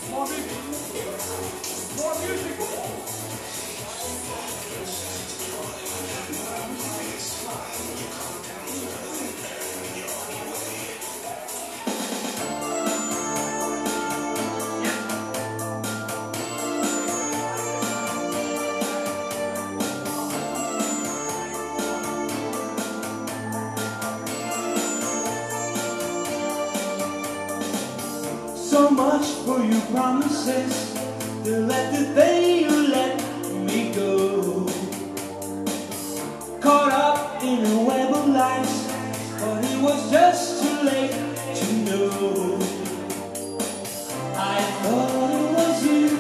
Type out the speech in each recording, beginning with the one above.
More music. More music. So much for your promises, to let the day you let me go. Caught up in a web of lies, but it was just too late to know. I thought it was you,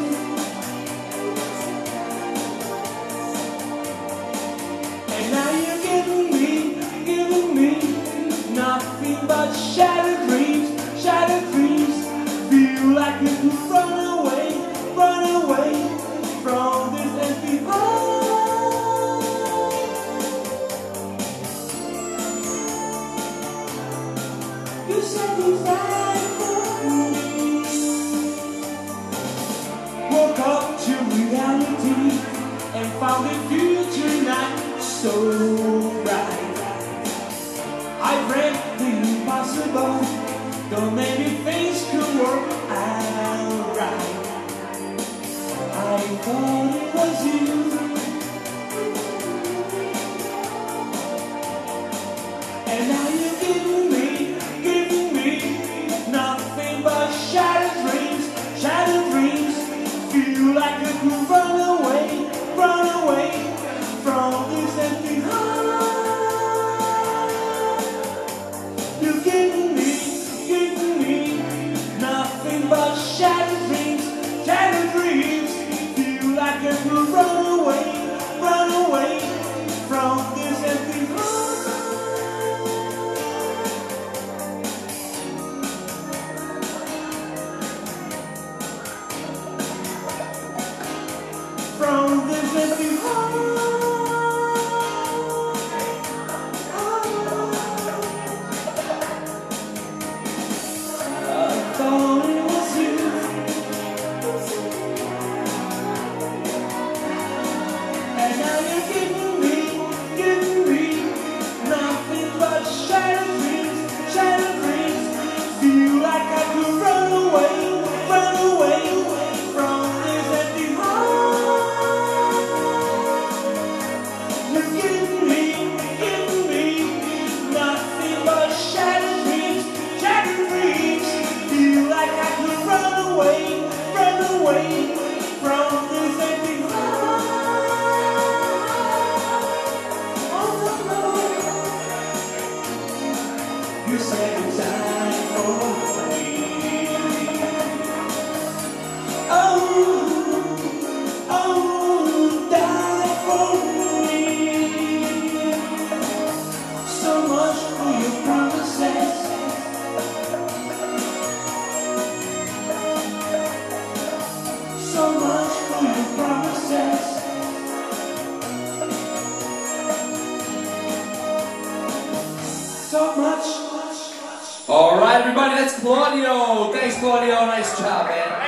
and now you're giving me nothing but shattered dreams, shattered dreams. Feel like you could run away from this empty heart. You said you died for me. Woke up to reality and found the future not so bright. I dreamt the impossible, though maybe things could work out right. I thought it was you, and now you're giving me nothing but shattered dreams. Feel like you could run away from this empty heart. You're giving me nothing but shattered dreams. Feel like I could run away from this empty heart. From this empty heart. I thought it was you, and now you're giving me nothing but shattered dreams. Feel like I could run away from this empty heart. You're giving me nothing but shattered dreams. Feel like I could run away from this empty heart. You said it's time for me. Die for me. So much for your promises. So much for your promises. So much. All right, everybody, that's Claudio. Thanks, Claudio. Nice job, man.